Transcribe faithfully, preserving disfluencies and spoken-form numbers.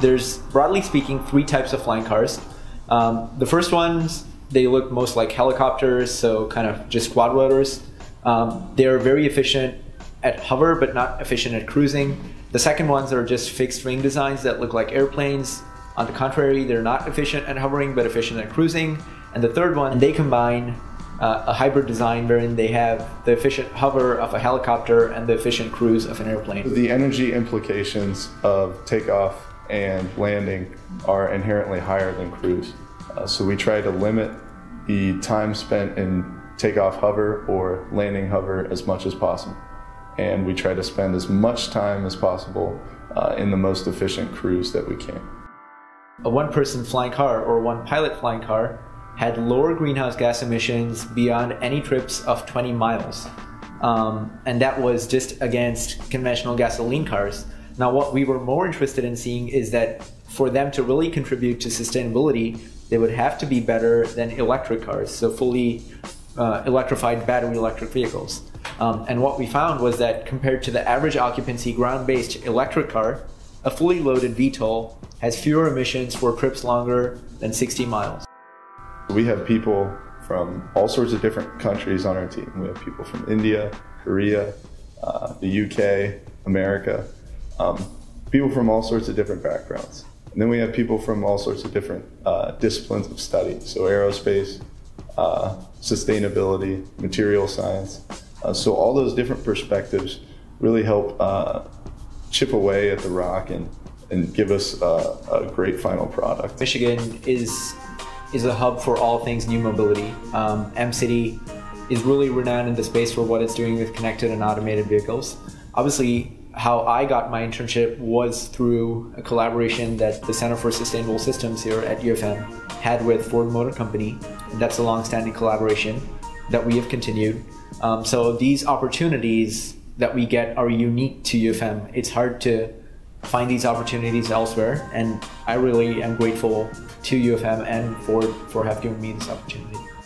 there's, broadly speaking, three types of flying cars. Um, the first ones, they look most like helicopters, so kind of just quad rotors. Um, they're very efficient at hover, but not efficient at cruising. The second ones are just fixed wing designs that look like airplanes. On the contrary, they're not efficient at hovering, but efficient at cruising. And the third one, they combine uh, a hybrid design wherein they have the efficient hover of a helicopter and the efficient cruise of an airplane. The energy implications of takeoff and landing are inherently higher than cruise. Uh, so we try to limit the time spent in takeoff hover or landing hover as much as possible. And we try to spend as much time as possible uh, in the most efficient cruise that we can. A one-person flying car or one pilot flying car had lower greenhouse gas emissions beyond any trips of twenty miles. Um, and that was just against conventional gasoline cars. Now, what we were more interested in seeing is that for them to really contribute to sustainability, they would have to be better than electric cars, so fully uh, electrified battery electric vehicles. Um, and what we found was that compared to the average occupancy ground-based electric car, a fully loaded V TOL has fewer emissions for trips longer than sixty miles. We have people from all sorts of different countries on our team. We have people from India, Korea, uh, the U K, America, um, people from all sorts of different backgrounds. And then we have people from all sorts of different uh, disciplines of study, so aerospace, uh, sustainability, material science. Uh, so all those different perspectives really help uh, chip away at the rock and, and give us uh, a great final product. Michigan is, is a hub for all things new mobility. Um, M-City is really renowned in the space for what it's doing with connected and automated vehicles. Obviously, how I got my internship was through a collaboration that the Center for Sustainable Systems here at U F M had with Ford Motor Company. That's a long-standing collaboration that we have continued. Um, so these opportunities that we get are unique to U F M. It's hard to find these opportunities elsewhere, and I really am grateful to U F M and Ford for having given me this opportunity.